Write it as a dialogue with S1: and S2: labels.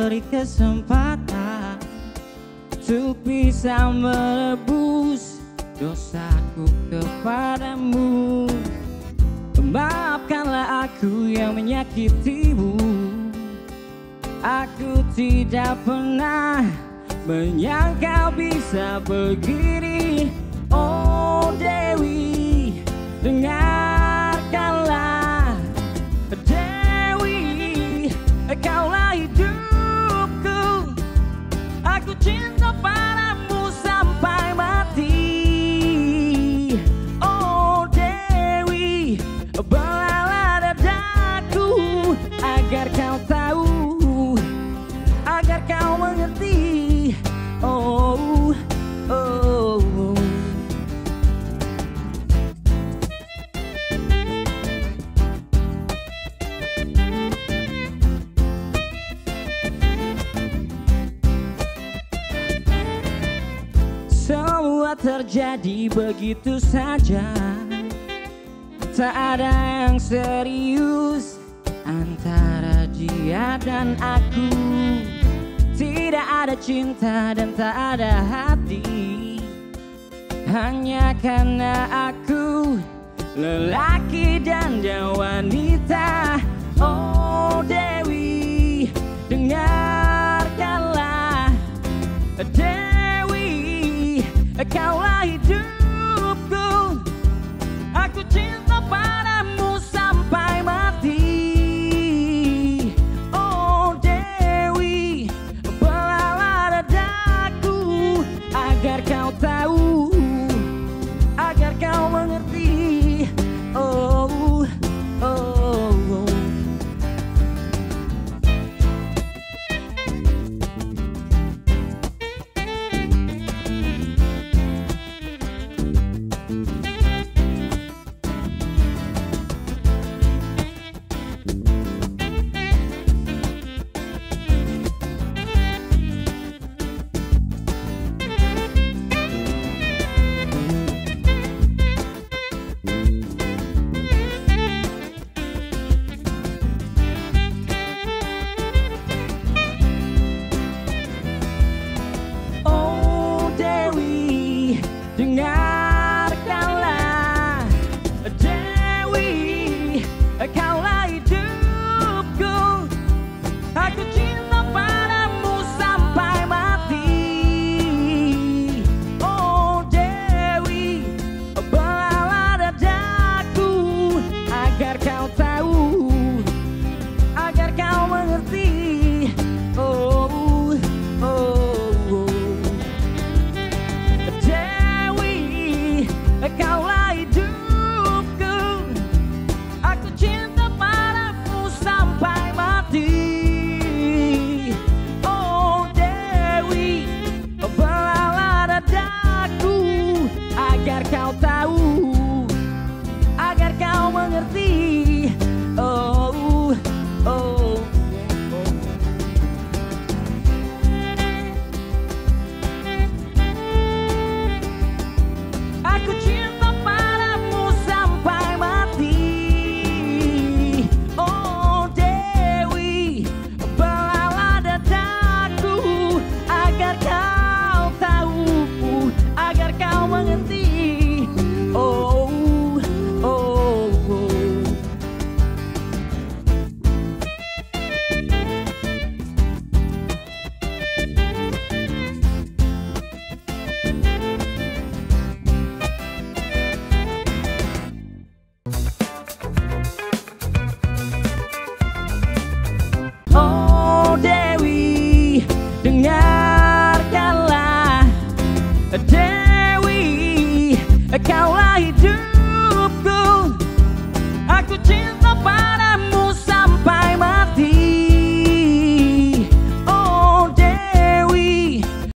S1: beri kesempatan untuk bisa menebus dosaku kepadamu. Maafkanlah aku yang menyakitimu. Aku tidak pernah menyangka bisa begini. Oh Dewi, dengarkanlah. Dewi, kaulah hidupku. Aku cinta padamu sampai mati. Oh Dewi, belalah dadaku agar kau tahu, agar kau mengerti. Oh, oh, oh. Semua terjadi begitu saja, tak ada yang serius antara dia dan aku. Tidak ada cinta dan tak ada hati, hanya karena aku lelaki dan dia wanita. Oh Dewi, dengarkanlah. Dewi, kaulah hidupku. Aku cinta padamu